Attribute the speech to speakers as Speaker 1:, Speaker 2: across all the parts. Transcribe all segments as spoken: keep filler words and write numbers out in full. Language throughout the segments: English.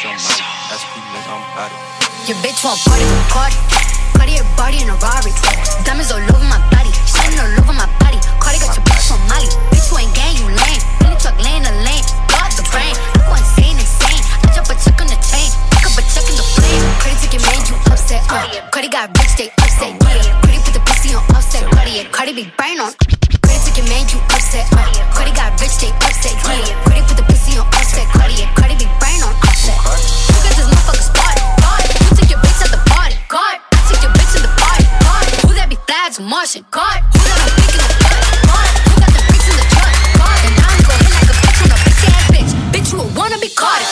Speaker 1: Your bitch won't party with Cardi. Cardi a Bartier in a Rari. Diamonds all over my body, shining all over my body. Cardi got your bitch from Molly. Bitch, you ain't gang, you lame. In the truck, lane to lane. Got the brain. I go insane, insane. I jump a check on the chain. Pick up a check in the plane. Cardi took your man, you upset. Uh. Cardi got rich, they upset. Yeah. Cardi put the pussy on offset. Cardi, Cardi be brain on. Cardi took your man, you upset. Uh. Cardi got rich, they upset. Yeah. Cardi put the pussy on offset. Cardi, Cardi be brain on offset. Who got this motherfucker started? God. Who took your bitch at the party? God. I took your bitch in the party. God. Who that be flags Martian? God. Who that be freaking the blood? God. Who got the bricks in the truck? God. And now I'm gon' hit like a bitch on a bitch ass bitch. Bitch, you a wanna be Cardi.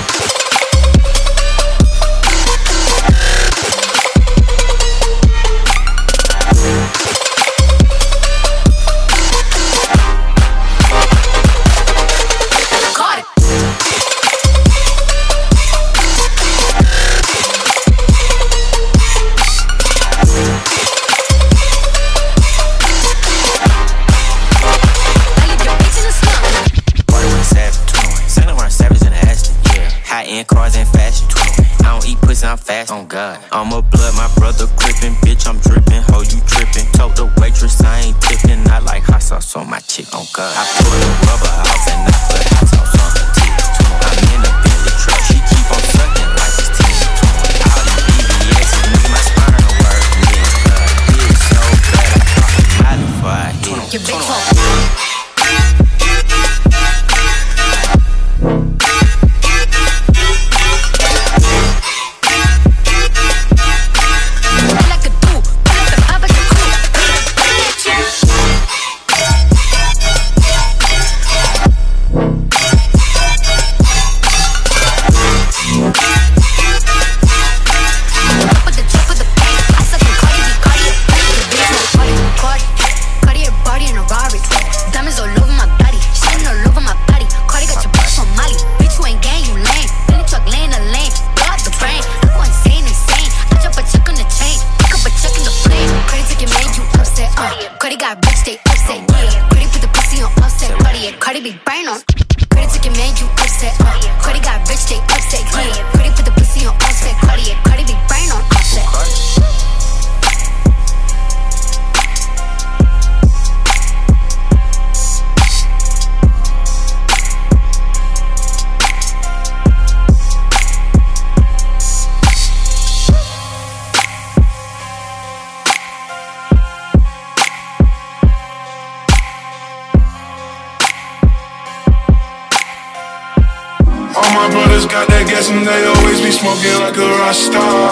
Speaker 2: Cars and fashion, I don't eat pussy, I'm fast on God. I'm a blood, my brother crippin', bitch, I'm drippin', ho, you trippin'. Told the waitress I ain't tippin', I like hot sauce on my chick, on God. I put a rubber house and I put hot sauce on her titty. I'm in a Bentley truck, she keep on sucking like it's ten. All these B B X's, nigga, my spine don't work, nigga. It's so bad, I pop a molly before I hit it.
Speaker 1: Your bitch won't. Cardi be brain on. Cardi took your man, you upset. Uh. Cardi got rich, they upset. Yeah. Cardi put the pussy on offset. Cardi, Cardi be brain on offset.
Speaker 3: All my brothers got that gas and they always be smoking like a Rockstar.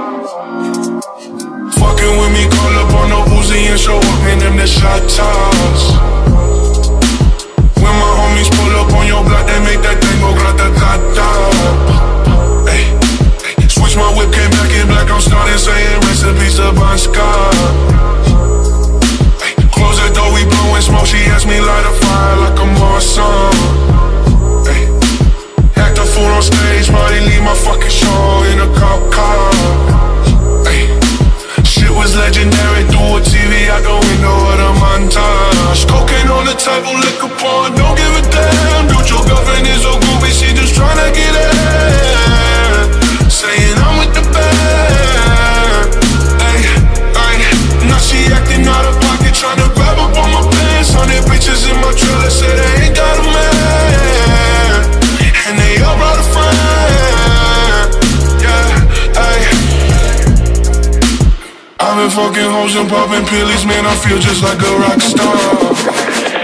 Speaker 3: Fucking with me, call up on no Uzi and show up in them the shot toss. When my homies pull up on your block, they make that thing go grata-ta-ta. Hey, hey, switch my whip, came back in black, I'm starting saying recipes of Bon Scott. Hey, close the door, we blowing smoke, she asked me light a fire like a Marsan. Act a fool on stage, money leave my fucking show in a cop car. Ay. Shit was legendary, through a T V out the window of the montage. Cocaine on the table, liquor porn, don't give a damn. Dude, your girlfriend is a groupie, she just tryna get in. Saying I'm with the band. Ay, ay. Now she acting out of pocket, tryna grab up on my pants. Hundred bitches in my trailer, say they ain't got a man. And they all brought a friend, yeah, ayy. I've been fucking hoes and popping pillies, man, I feel just like a rock star.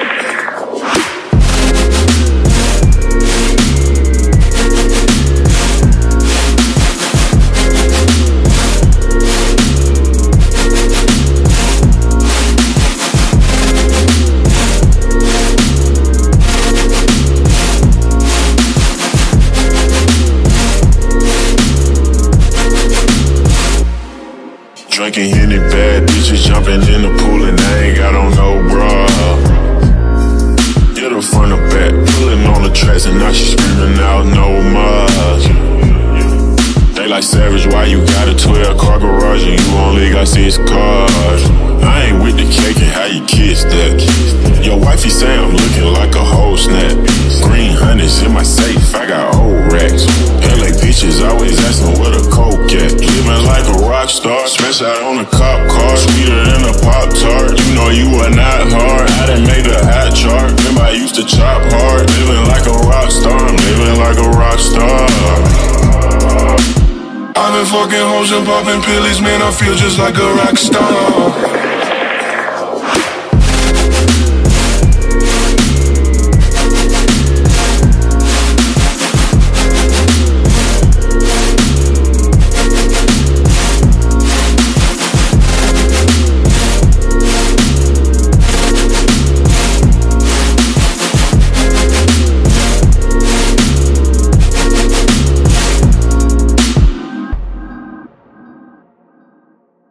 Speaker 3: Drinking Henny, bad bitches jumping in the pool and I ain't got on no bra. Hit her front or back, pulling on the tracks and now she screaming out no more. They like Savage, why you got a twelve car garage and you only got
Speaker 4: got six cars. I ain't with the cake and how you kiss that. Your wifey say I'm looking like a whole snap. Green hundreds in my safe, I got old racks. L A bitches always asking where the coke at. Living like a rock star, smash out on a cop car. Sweeter than a Pop-Tart, you know you are not hard. I done made a hot chart, remember I used to chop hard. Living like a rock star, I'm living like a rock star.
Speaker 3: I've been fucking hoes and popping pillies, man, I feel just like a rock star.